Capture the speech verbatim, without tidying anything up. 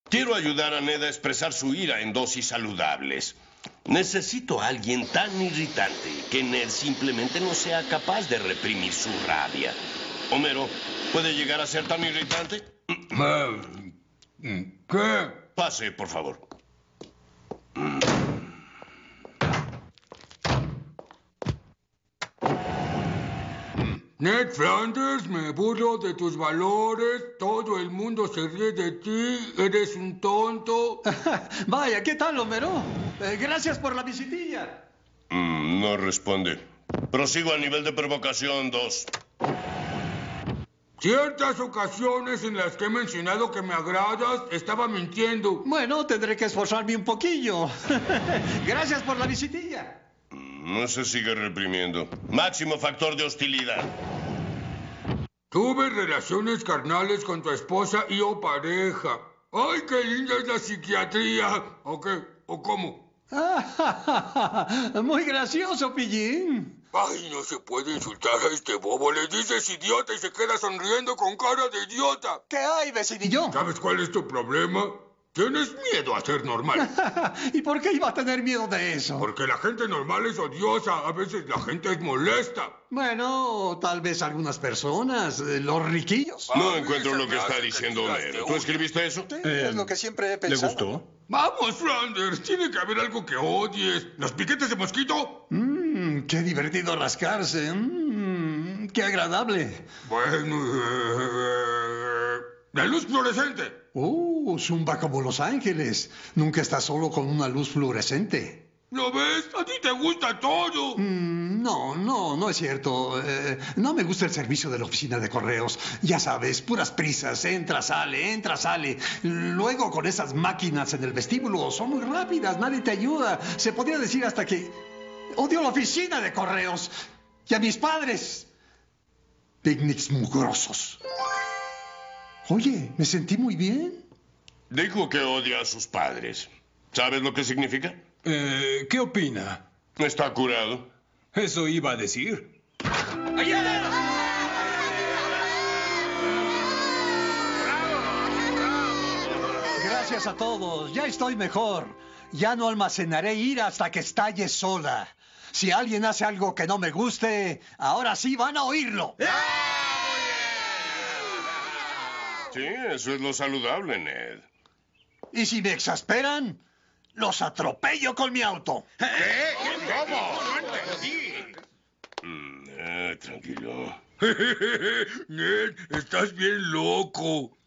Quiero ayudar a Ned a expresar su ira en dosis saludables. Necesito a alguien tan irritante que Ned simplemente no sea capaz de reprimir su rabia. Homero, ¿puede llegar a ser tan irritante? ¿Qué? Pase, por favor. Ned Flanders, me burlo de tus valores, todo el mundo se ríe de ti, eres un tonto. Vaya, ¿qué tal, Homero? Eh, gracias por la visitilla. Mm, no responde. Prosigo a nivel de provocación dos. Ciertas ocasiones en las que he mencionado que me agradas, estaba mintiendo. Bueno, tendré que esforzarme un poquillo. Gracias por la visitilla. No se sigue reprimiendo. Máximo factor de hostilidad. Tuve relaciones carnales con tu esposa y o pareja. ¡Ay, qué linda es la psiquiatría! ¿O qué? ¿O cómo? Muy gracioso, Pillín. Ay, no se puede insultar a este bobo. Le dices idiota y se queda sonriendo con cara de idiota. ¿Qué hay, vecinillo? ¿Sabes cuál es tu problema? Tienes miedo a ser normal. ¿Y por qué iba a tener miedo de eso? Porque la gente normal es odiosa. A veces la gente es molesta. Bueno, tal vez algunas personas, eh, los riquillos. No encuentro lo que está diciendo Homero. ¿Tú escribiste eso? Sí, es lo que siempre he ¿Le pensado. gustó? Vamos, Flanders. Tiene que haber algo que odies. ¿Los piquetes de mosquito? Mmm, qué divertido rascarse. Mmm, qué agradable. Bueno, eh, la luz fluorescente. Uh, zumba como Los Ángeles. Nunca estás solo con una luz fluorescente. ¿Lo ves? A ti te gusta todo. Mm, no, no, no es cierto. Eh, no me gusta el servicio de la oficina de correos. Ya sabes, puras prisas. Entra, sale, entra, sale. Luego con esas máquinas en el vestíbulo. Son muy rápidas, nadie te ayuda. Se podría decir hasta que odio la oficina de correos. Y a mis padres. Picnics mugrosos. Oye, me sentí muy bien. Dijo que odia a sus padres. ¿Sabes lo que significa? Eh, ¿Qué opina? Está curado. Eso iba a decir. Gracias a todos. Ya estoy mejor. Ya no almacenaré ira hasta que estalle sola. Si alguien hace algo que no me guste, ahora sí van a oírlo. Sí, eso es lo saludable, Ned. Y si me exasperan, los atropello con mi auto. Mm, eh, tranquilo. Ned, estás bien loco.